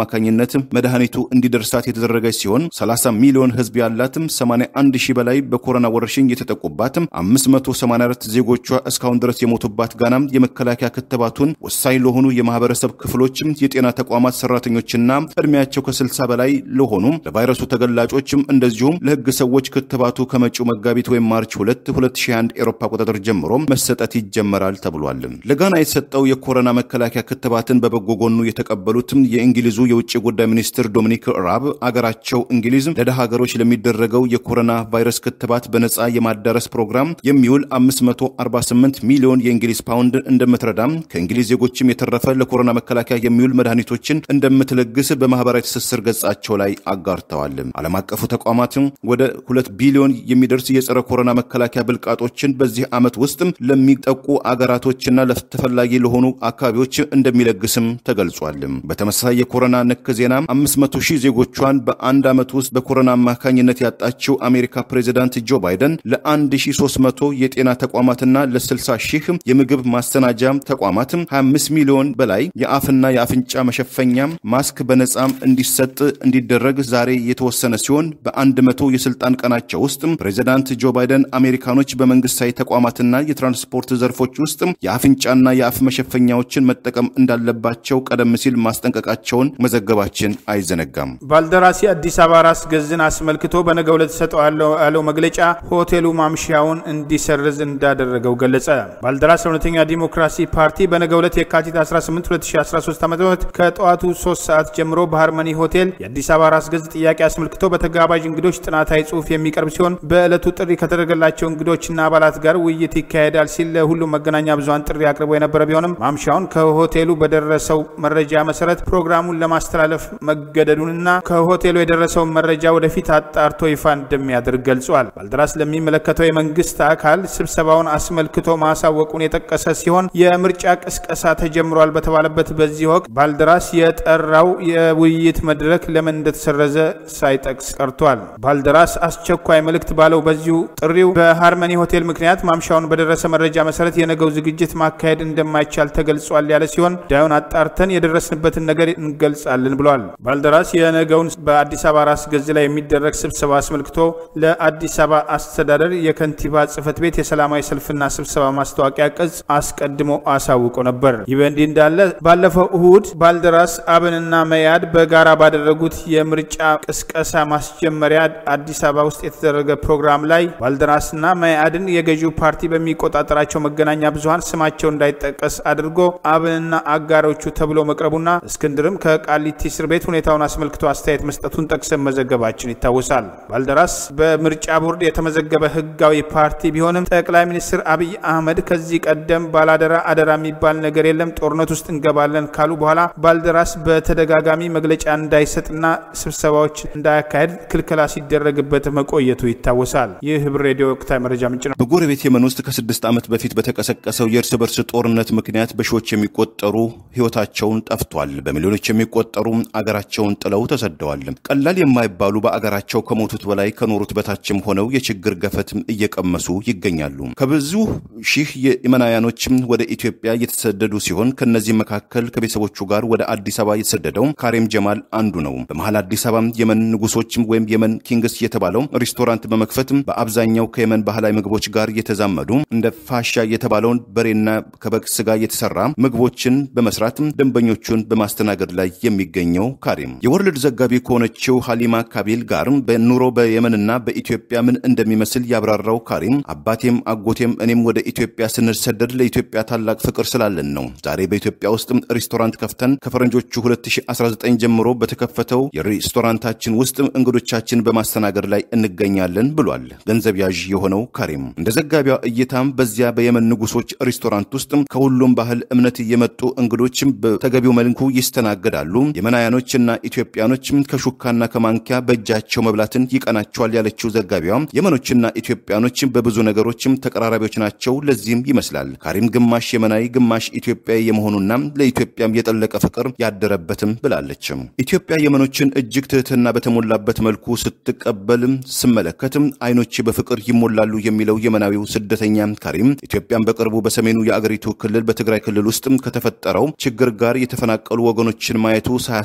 አማካኝነት መድኃኒቱ እንዲደርሳት የተደረገች ሲሆን ሰላሳ ሚሊዮን ህዝብ ያላትም ሰማንያ አንድ ሺህ በላይ በኮሮና ወረርሽኝ የተጠቁባትም አምስት መቶ ሰማንያ አራት ዜጎቿ እስካሁን ድረስ የሞቱባት ጋና የመከላከያ ክትባቱን ወሳኝ ለሆኑ የማህበረሰብ ክፍሎች የጤና ተቋማት ሰራተኞችና እድሜያቸው ከስልሳ በላይ ለሆኑ ለቫይረሱ ተገላጮችም እንደዚሁም ለህግ ሰዎች ክትባቱ ከመጪው መጋቢት ወይም ማርች ሁለት ሁለት ሺህ አንድ አውሮፓ ቁጥጥር ጀምሮ መሰጠት ይጀመራል ተብሏል። ለጋና የተሰጠው የኮሮና መከላከያ ክትባትን በበጎ ጎኑ የተቀበሉትም የእንግሊዙ የውጭ ጉዳይ ሚኒስትር ዶሚኒክ ራብ አገራቸው እንግሊዝ ለደሃ ሀገሮች ለሚደረገው የኮሮና ቫይረስ ክትባት በነጻ የማዳረስ ፕሮግራም የሚውል አምስት መቶ አርባ ስምንት ሚሊዮን የእንግሊዝ ፓውንድ እንደምትረዳም ከእንግሊዝ ዜጎችም የተረፈ ለኮሮና መከላከያ የሚውል መድኃኒቶችን እንደምትለግስ በማህበራዊ ትስስር ገጻቸው ላይ አጋርተዋል። ዓለም አቀፉ ተቋማት ወደ ሁለት ቢሊዮን የሚደርስ የጸረ ኮሮና መከላከያ ብልቃጦችን በዚህ ዓመት ውስጥ ለሚጠቁ አገራቶችና ለተፈላጊ ለሆኑ አካባቢዎች እንደሚለግስም ተገልጿል። በተመሳሳይ የኮሮና ነክ ዜና አምስት መቶ ሺህ ዜጎቿን በአንድ ዓመት ውስጥ በኮሮና አማካኝነት ያጣችው አሜሪካ ፕሬዝዳንት ጆ ባይደን ለ1300 የጤና ተቋማትና ለ60 ሺህ የምግብ ማስተናጃ ተቋማት ሀያ አምስት ሚሊዮን በላይ የአፍና የአፍንጫ መሸፈኛ ማስክ በነጻ እንዲሰጥ እንዲደረግ ዛሬ የተወሰነ ሲሆን በአንድ መቶ የስልጣን ቀናቸው ውስጥ ፕሬዝዳንት ጆ ባይደን አሜሪካኖች በመንግስታዊ ተቋማትና የትራንስፖርት ዘርፎች ውስጥ የአፍንጫና የአፍ መሸፈኛዎችን መጠቀም እንዳለባቸው ቀደም ሲል ማስጠንቀቃቸውን መዘገባችን አይዘነጋም። ባልደራስ አዲስ አበባ ራስ ገዝን አስመልክቶ በነገው ዕለት ሰጠዋለው ያለው መግለጫ ሆቴሉ ማምሻውን እንዲሰርዝ እንዳደረገው ገለጸ። ባልደራስ እውነተኛ ዲሞክራሲ ፓርቲ በነገው ዕለት የካቲት አስራ ስምንት ሁለት ሺህ አስራ ሶስት ዓ.ም ከጠዋቱ ሶስት ሰዓት ጀምሮ በሃርመኒ ሆቴል የአዲስ አበባ ራስ ገዝ ጥያቄ አስመልክቶ በተጋባዥ እንግዶች ጥናታዊ ጽሑፍ የሚቀርብ ሲሆን በዕለቱ ጥሪ ከተደረገላቸው እንግዶችና አባላት ጋር ውይይት ይካሄዳል ሲል ለሁሉም መገናኛ ብዙሃን ጥሪ አቅርቦ የነበረ ቢሆንም ማምሻውን ከሆቴሉ በደረሰው መረጃ መሰረት ፕሮግራሙን ለማስተላለፍ መገደዱንና ከሆቴሉ የደረሰው መረጃ ወደፊት አጣርቶ ይፋ እንደሚያደርግ ገልጿል። ባልደራስ ለሚመለከተው የመንግስት አካል ስብሰባውን አስመልክቶ ማሳወቁን የጠቀሰ ሲሆን የምርጫ ቅስቀሳ ተጀምሯል በተባለበት በዚህ ወቅት ባልደራስ የጠራው የውይይት መድረክ ለምን እንደተሰረዘ ሳይጠቅስ ቀርቷል። ባልደራስ አስቸኳይ መልእክት ባለው በዚሁ ጥሪው በሃርመኒ ሆቴል ምክንያት ማምሻውን በደረሰ መረጃ መሰረት የነገው ዝግጅት ማካሄድ እንደማይቻል ተገልጿል ያለ ሲሆን ዳዩን አጣርተን የደረስንበትን ነገር እንገልጻለን ብሏል። ባልደራስ የነገውን በአዲስ አበባ ራስ ገዝ ላይ የሚደረግ ስብሰባ አስመልክቶ ለአዲስ አበባ አስተዳደር የከንቲባ ጽፈት ቤት የሰላማዊ ሰልፍና ስብሰባ ማስታወቂያ ቅጽ አስቀድሞ አሳውቆ ነበር። ይህ በእንዲህ እንዳለ ባለፈው እሁድ ባልደራስ አብንና መያድ በጋራ ባደረጉት የምርጫ ቅስቀሳ ማስጀመሪያ አዲስ አበባ ውስጥ የተደረገ ፕሮግራም ላይ ባልደራስና መያድን የገዢው ፓርቲ በሚቆጣጠራቸው መገናኛ ብዙሃን ስማቸው እንዳይጠቀስ አድርጎ አብንና አጋሮቹ ተብሎ መቅረቡና እስክንድርም ከቃሊቲ እስር ቤት ሁኔታውን አስመልክቶ አስተያየት መስጠቱን ጠቅሰን መዘገባችን ይታወሳል። ባልደራስ በምርጫ ቦርድ የተመዘገበ ህጋዊ ፓርቲ ቢሆንም ጠቅላይ ሚኒስትር አብይ አህመድ ከዚህ ቀደም ባላደራ አደራ የሚባል ነገር የለም ጦርነት ውስጥ እንገባለን ካሉ በኋላ ባልደራስ በተደጋጋሚ መግለጫ እንዳይሰጥና ስብሰባዎች እንዳያካሄድ ክልከላ ሲደረግበት መቆየቱ ይታወሳል። ይህ ህብር ሬዲዮ ወቅታዊ መረጃ ምንጭ ነው። በጎረቤት የመን ውስጥ ከስድስት ዓመት በፊት በተቀሰቀሰው የእርስ በርስ ጦርነት ምክንያት በሺዎች የሚቆጠሩ ህይወታቸውን ጠፍቷል። በሚሊዮኖች የሚቆጠሩ አገራቸውን ጥለው ተሰደዋል። ቀላል የማይባሉ በአገራቸው ከሞቱት በላይ ከኖሩት በታችም ሆነው የችግር ገፈትም እየቀመሱ ይገኛሉ። ከብዙ ሺህ የመናያኖችም ወደ ኢትዮጵያ እየተሰደዱ ሲሆን ከነዚህ መካከል ከቤተሰቦቹ ጋር ወደ አዲስ አበባ የተሰደደው ካሬም ጀማል አንዱ ነው። በመሃል አዲስ አበባ የመን ንጉሶችም ወይም የመን ኪንግስ የተባለው ሬስቶራንት በመክፈት በአብዛኛው ከየመን ባህላዊ ምግቦች ጋር የተዛመዱ እንደ ፋሻ የተባለውን በሬና ከበግ ስጋ የተሰራ ምግቦችን በመስራት ደንበኞቹን በማስተናገድ ላይ የሚገኘው ካሬም የወርልድ ዘጋቢ ከሆነችው ሀሊማ ካቢል ጋር በኑሮ በየመንና በኢትዮጵያ ምን እንደሚመስል ያብራራው ካሬም አባቴም አጎቴም እኔም ወደ ኢትዮጵያ ስንሰደድ ለኢትዮጵያ ታላቅ ፍቅር ስላለን ነው። ዛሬ በኢትዮጵያ ውስጥ ሬስቶራንት ከፍተን ከፈረንጆቹ ሁለት ሺህ አስራ ዘጠኝ ጀምሮ በተከፈተው የሬስቶራንታችን ውስጥ እንግዶቻችን በማስተናገድ ላይ እንገኛለን ብሏል። ገንዘብ ያዥ የሆነው ካሬም እንደ ዘጋቢው እይታም በዚያ በየመን ንጉሶች ሬስቶራንት ውስጥ ከሁሉም ባህል እምነት የመጡ እንግዶችም በተገቢው መልኩ ይስተናገዳሉ። የመናያኖችና ኢትዮጵያኖችም ከሹካና ከማንኪያ በእጃቸው መብላትን ይቀናቸዋል ያለችው ዘጋቢዋ የመኖችና ኢትዮጵያኖችም በብዙ ነገሮችም ተቀራራቢዎች ናቸው። ለዚህም ይመስላል ካሬም ግማሽ የመናይ ግማሽ ኢትዮጵያዊ የመሆኑና ለኢትዮጵያም የጠለቀ ፍቅር ያደረበትም ብላለች። ኢትዮጵያ የመኖችን እጅግ ትህትና በተሞላበት መልኩ ስትቀበልም ስመለከትም አይኖች በፍቅር ይሞላሉ የሚለው የመናዊው ስደተኛ ካሬም ኢትዮጵያን በቅርቡ በሰሜኑ የአገሪቱ ክልል በትግራይ ክልል ውስጥ ከተፈጠረው ችግር ጋር የተፈናቀሉ ወገኖችን ማየቱ ሳያሳ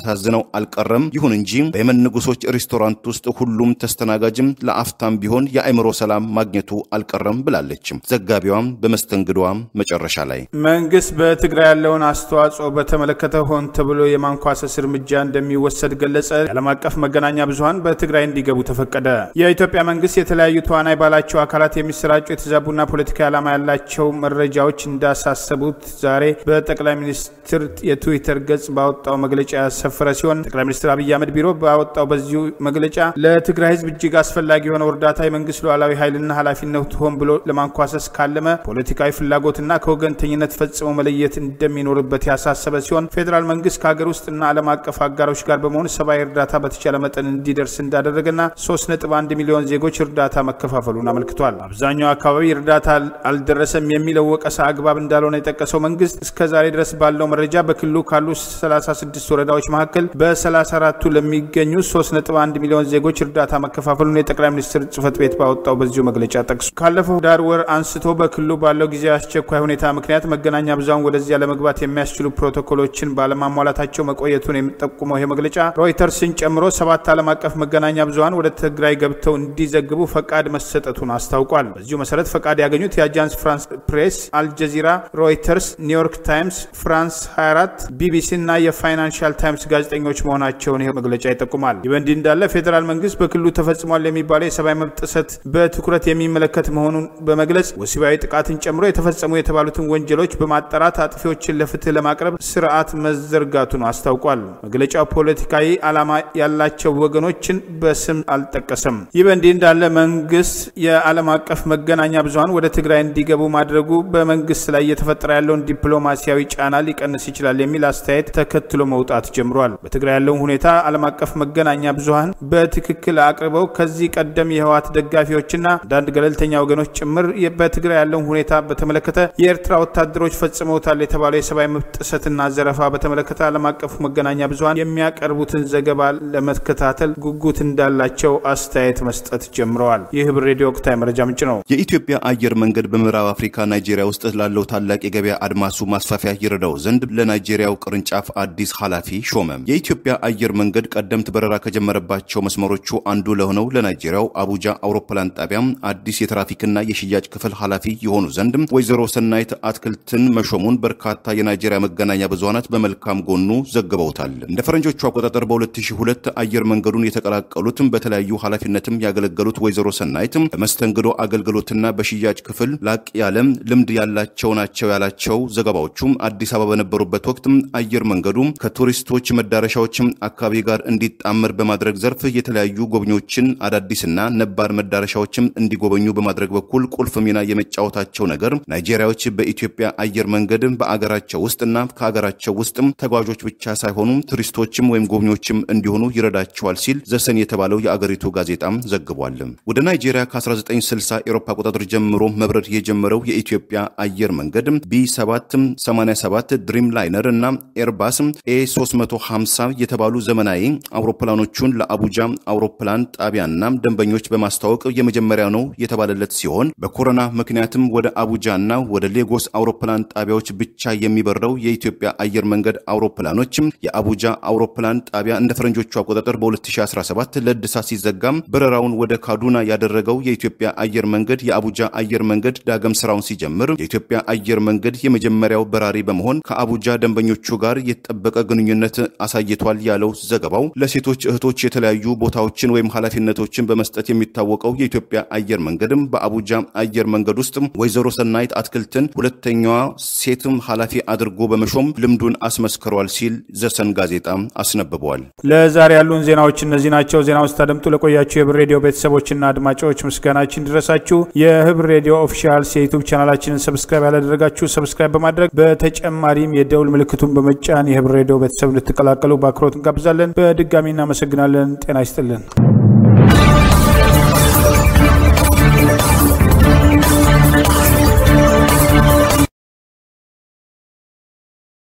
ሳታዝነው አልቀረም። ይሁን እንጂ በየመን ንጉሶች ሬስቶራንት ውስጥ ሁሉም ተስተናጋጅም ለአፍታም ቢሆን የአእምሮ ሰላም ማግኘቱ አልቀረም ብላለች። ዘጋቢዋም በመስተንግዷ መጨረሻ ላይ መንግስት በትግራይ ያለውን አስተዋጽኦ በተመለከተ ሆን ተብሎ የማንኳሰስ እርምጃ እንደሚወሰድ ገለጸ። ዓለም አቀፍ መገናኛ ብዙሃን በትግራይ እንዲገቡ ተፈቀደ። የኢትዮጵያ መንግስት የተለያዩ ተዋናይ ባላቸው አካላት የሚሰራጩ የተዛቡና ፖለቲካዊ ዓላማ ያላቸው መረጃዎች እንዳሳሰቡት ዛሬ በጠቅላይ ሚኒስትር የትዊተር ገጽ ባወጣው መግለጫ ያሰፈረ ሲሆን ጠቅላይ ሚኒስትር አብይ አህመድ ቢሮ ባወጣው በዚሁ መግለጫ ለትግራይ ህዝብ እጅግ አስፈላጊ የሆነ እርዳታ የመንግስት ሉዓላዊ ኃይልና ኃላፊነት ሆን ብሎ ለማንኳሰስ ካለመ ፖለቲካዊ ፍላጎትና ከወገንተኝነት ፈጽሞ መለየት እንደሚኖርበት ያሳሰበ ሲሆን ፌደራል መንግስት ከሀገር ውስጥና ዓለም አቀፍ አጋሮች ጋር በመሆን ሰብአዊ እርዳታ በተቻለ መጠን እንዲደርስ እንዳደረገና ሶስት ነጥብ አንድ ሚሊዮን ዜጎች እርዳታ መከፋፈሉን አመልክቷል። አብዛኛው አካባቢ እርዳታ አልደረሰም የሚለው ወቀሳ አግባብ እንዳልሆነ የጠቀሰው መንግስት እስከዛሬ ድረስ ባለው መረጃ በክልሉ ካሉ ሰላሳ ስድስት ወረዳዎች መካከል በሰላሳ አራቱ ለሚገኙ ሶስት ነጥብ አንድ ሚሊዮን ዜጎች እርዳታ መከፋፈሉን የጠቅላይ ሚኒስትር ጽህፈት ቤት ባወጣው በዚሁ መግለጫ ጠቅሷል። ካለፈው ዳር ወር አንስቶ በክልሉ ባለው ጊዜ አስቸኳይ ሁኔታ ምክንያት መገናኛ ብዙሃን ወደዚያ ለመግባት የሚያስችሉ ፕሮቶኮሎችን ባለማሟላታቸው መቆየቱን የሚጠቁመው ይህ መግለጫ ሮይተርስን ጨምሮ ሰባት ዓለም አቀፍ መገናኛ ብዙሃን ወደ ትግራይ ገብተው እንዲዘግቡ ፈቃድ መሰጠቱን አስታውቋል። በዚሁ መሰረት ፈቃድ ያገኙት የአጃንስ ፍራንስ ፕሬስ፣ አልጀዚራ፣ ሮይተርስ፣ ኒውዮርክ ታይምስ፣ ፍራንስ ሃያ አራት፣ ቢቢሲ እና የፋይናንሻል ታይምስ ጋዜጠኞች መሆናቸውን ይህ መግለጫ ይጠቁማል። ይህ በእንዲህ እንዳለ ፌደራል መንግስት በክልሉ ተፈጽሟል የሚባለው የሰብአዊ መብት ጥሰት በትኩረት የሚመለከት መሆኑን በመግለጽ ወሲባዊ ጥቃትን ጨምሮ የተፈጸሙ የተባሉትን ወንጀሎች በማጣራት አጥፊዎችን ለፍትህ ለማቅረብ ስርዓት መዘርጋቱን አስታውቋል። መግለጫው ፖለቲካዊ ዓላማ ያላቸው ወገኖችን በስም አልጠቀሰም። ይህ በእንዲህ እንዳለ መንግስት የዓለም አቀፍ መገናኛ ብዙሃን ወደ ትግራይ እንዲገቡ ማድረጉ በመንግስት ላይ እየተፈጠረ ያለውን ዲፕሎማሲያዊ ጫና ሊቀንስ ይችላል የሚል አስተያየት ተከትሎ መውጣት ጀምሯል። በትግራይ ያለውን ሁኔታ ዓለም አቀፍ መገናኛ ብዙሃን በትክክል አቅርበው ከዚህ ቀደም የህወሓት ደጋፊዎችና አንዳንድ ገለልተኛ ወገኖች ጭምር በትግራይ ያለውን ሁኔታ በተመለከተ የኤርትራ ወታደሮች ፈጽመውታል የተባለው የሰብአዊ መብት ጥሰትና ዘረፋ በተመለከተ ዓለም አቀፍ መገናኛ ብዙሃን የሚያቀርቡትን ዘገባ ለመከታተል ጉጉት እንዳላቸው አስተያየት መስጠት ጀምረዋል። ይህ ህብር ሬዲዮ ወቅታዊ መረጃ ምንጭ ነው። የኢትዮጵያ አየር መንገድ በምዕራብ አፍሪካ ናይጄሪያ ውስጥ ላለው ታላቅ የገበያ አድማሱ ማስፋፊያ ይረዳው ዘንድ ለናይጄሪያው ቅርንጫፍ አዲስ ኃላፊ ሾመ። የኢትዮጵያ አየር መንገድ ቀደምት በረራ ከጀመረባቸው መስመሮቹ አንዱ ለሆነው ለናይጄሪያው አቡጃ አውሮፕላን ጣቢያ አዲስ የትራፊክና የሽያጭ ክፍል ኃላፊ የሆኑ ዘንድ ወይዘሮ ሰናይት አትክልትን መሾሙን በርካታ የናይጄሪያ መገናኛ ብዙሃናት በመልካም ጎኑ ዘግበውታል። እንደ ፈረንጆቹ አቆጣጠር በሁለት ሺህ ሁለት አየር መንገዱን የተቀላቀሉትም በተለያዩ ኃላፊነትም ያገለገሉት ወይዘሮ ሰናይት በመስተንግዶ አገልግሎትና በሽያጭ ክፍል ላቅ ያለ ልምድ ያላቸው ናቸው ያላቸው ዘገባዎቹም አዲስ አበባ በነበሩበት ወቅት አየር መንገዱ ከቱሪስቶች መዳረሻዎች አካባቢ ጋር እንዲጣመር በማድረግ ዘርፍ የተለያዩ ጎብኚዎችን አዳዲስና ነባር መዳረሻዎችም እንዲጎበኙ በማድረግ በኩል ቁልፍ ሚና የመጫወታቸው ነገር ናይጄሪያዎች በኢትዮጵያ አየር መንገድ በአገራቸው ውስጥና ከአገራቸው ውስጥም ተጓዦች ብቻ ሳይሆኑ ቱሪስቶችም ወይም ጎብኚዎችም እንዲሆኑ ይረዳቸዋል ሲል ዘሰን የተባለው የአገሪቱ ጋዜጣም ዘግቧል። ወደ ናይጄሪያ ከ1960 ኤሮፓ አቆጣጠር ጀምሮ መብረር የጀመረው የኢትዮጵያ አየር መንገድ ቢ ሰባት ሰማንያ ሰባት ድሪም ላይነር እና ኤርባስ ኤ ሶስት መቶ ሃምሳ የተባሉ ዘመናዊ አውሮፕላኖቹን ለአቡጃ አውሮፕላን ጣቢያና ደንበኞች በማስተዋወቅ የመጀመሪያው ነው የተባለለት ሲሆን በኮሮና ምክንያትም ወደ አቡጃና ወደ ሌጎስ አውሮፕላን ጣቢያዎች ብቻ የሚበረው የኢትዮጵያ አየር መንገድ አውሮፕላኖች የአቡጃ አውሮፕላን ጣቢያ እንደ ፈረንጆቹ አቆጣጠር በ2017 ለእድሳት ሲዘጋም በረራውን ወደ ካዱና ያደረገው የኢትዮጵያ አየር መንገድ የአቡጃ አየር መንገድ ዳግም ስራውን ሲጀምር የኢትዮጵያ አየር መንገድ የመጀመሪያው በራሪ በመሆን ከአቡጃ ደንበኞቹ ጋር የተጠበቀ ግንኙነት አሳይቷል ያለው ዘገባው ለሴቶች እህቶች የተለያዩ ቦታዎችን ወይም ኃላፊነቶችን በመስጠት የሚታወቀው የኢትዮጵያ አየር መንገድም በአቡጃ አየር መንገድ ውስጥ ወይዘሮ ሰናይት አትክልትን ሁለተኛዋ ሴትም ኃላፊ አድርጎ በመሾም ልምዱን አስመስክሯል ሲል ዘሰን ጋዜጣ አስነብቧል። ለዛሬ ያሉን ዜናዎች እነዚህ ናቸው። ዜናውን ስታደምጡ ለቆያችሁ የህብር ሬዲዮ ቤተሰቦችና አድማጮች ምስጋናችን ድረሳችሁ። የህብር ሬዲዮ ኦፊሻል የዩቲዩብ ቻናላችንን ሰብስክራይብ ያላደረጋችሁ ሰብስክራይብ በማድረግ በተጨማሪም የደውል ምልክቱን በመጫን የህብር ሬዲዮ ቤተሰብ እንድትቀላቀሉ በአክብሮት እንጋብዛለን። በድጋሚ እናመሰግናለን። ጤና ይስጥልን።